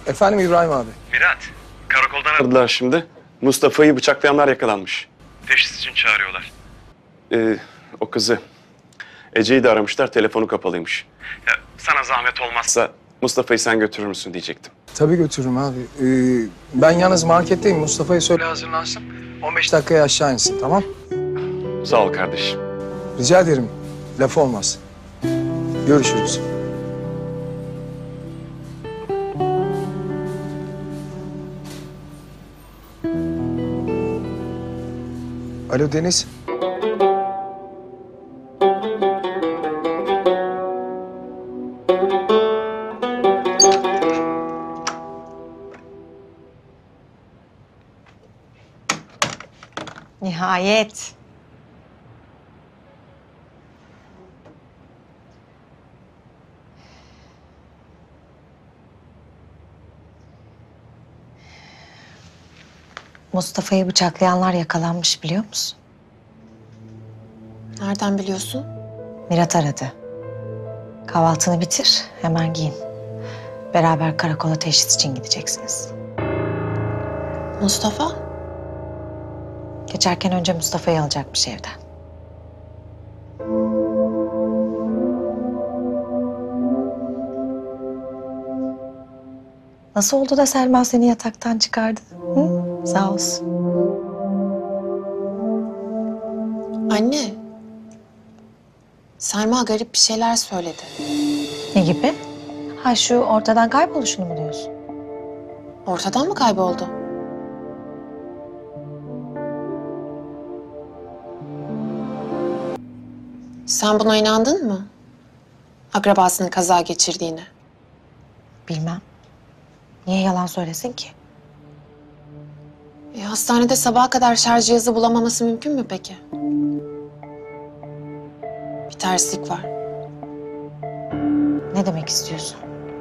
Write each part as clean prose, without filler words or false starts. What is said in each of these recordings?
Efendim İbrahim abi. Mirat, karakoldan aradılar şimdi. Mustafa'yı bıçaklayanlar yakalanmış. Teşhis için çağırıyorlar. O kızı, Ece'yi de aramışlar, telefonu kapalıymış. Ya, sana zahmet olmazsa Mustafa'yı sen götürür müsün diyecektim. Tabii götürürüm abi. Ben yalnız marketteyim. Mustafa'ya söyle hazırlansın. 15 dakikaya aşağı insin, tamam? Sağ ol kardeşim. Rica ederim. Laf olmaz. Görüşürüz. Alo Deniz. Nihayet. Mustafa'yı bıçaklayanlar yakalanmış biliyor musun? Nereden biliyorsun? Mirat aradı. Kahvaltını bitir, hemen giyin. Beraber karakola teşhis için gideceksiniz. Mustafa? Geçerken önce Mustafa'yı alacakmış evden. Nasıl oldu da Selma seni yataktan çıkardı? Hı? Sağ olsun. Anne. Selma garip bir şeyler söyledi. Ne gibi? Ha şu ortadan kayboluşunu mu diyorsun? Ortadan mı kayboldu? Sen buna inandın mı? Akrabasının kaza geçirdiğine. Bilmem. Niye yalan söylesin ki? Hastanede sabaha kadar şarj cihazı bulamaması mümkün mü peki? Bir terslik var. Ne demek istiyorsun?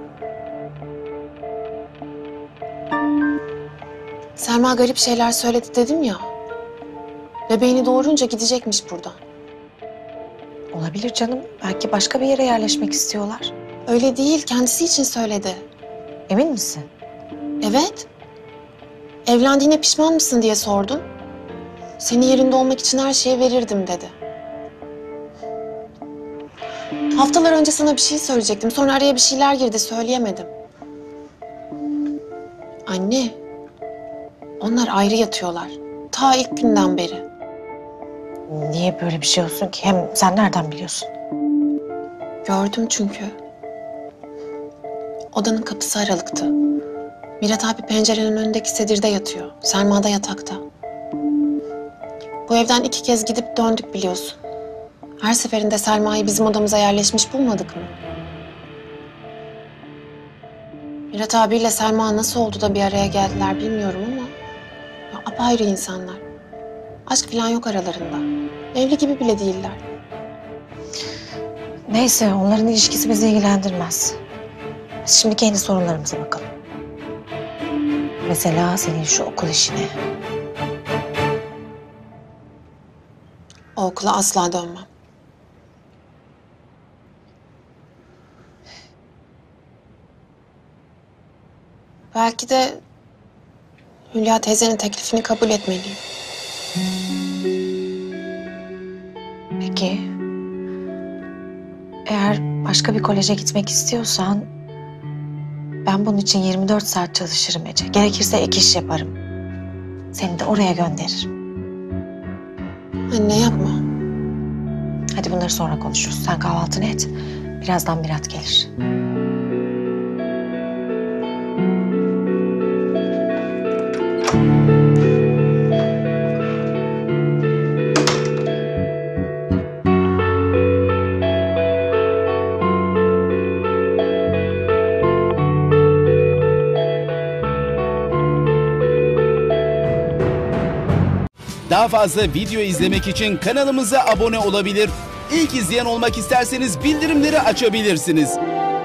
Selma garip şeyler söyledi dedim ya. Bebeğini doğurunca gidecekmiş buradan. Olabilir canım. Belki başka bir yere yerleşmek istiyorlar. Öyle değil, kendisi için söyledi. Emin misin? Evet. Evlendiğine pişman mısın diye sordum. Senin yerinde olmak için her şeyi verirdim dedi. Haftalar önce sana bir şey söyleyecektim. Sonra araya bir şeyler girdi, söyleyemedim. Anne, onlar ayrı yatıyorlar. Ta ilk günden beri. Niye böyle bir şey olsun ki? Hem sen nereden biliyorsun? Gördüm çünkü. Odanın kapısı aralıktı. Mirat abi pencerenin önündeki sedirde yatıyor. Selma da yatakta. Bu evden 2 kez gidip döndük biliyorsun. Her seferinde Selma'yı bizim odamıza yerleşmiş bulmadık mı? Mirat abiyle Selma nasıl oldu da bir araya geldiler bilmiyorum ama... ya, apayrı insanlar. Aşk falan yok aralarında. Evli gibi bile değiller. Neyse, onların ilişkisi bizi ilgilendirmez. Şimdi kendi sorunlarımıza bakalım. Mesela senin şu okul işine. O okula asla dönmem. Belki de Hülya teyzenin teklifini kabul etmeliyim. Peki, eğer başka bir koleje gitmek istiyorsan... ben bunun için 24 saat çalışırım Ece. Gerekirse ek iş yaparım. Seni de oraya gönderirim. Anne yapma. Hadi bunları sonra konuşuruz. Sen kahvaltını et. Birazdan Mirat gelir. Daha fazla video izlemek için kanalımıza abone olabilir. İlk izleyen olmak isterseniz bildirimleri açabilirsiniz.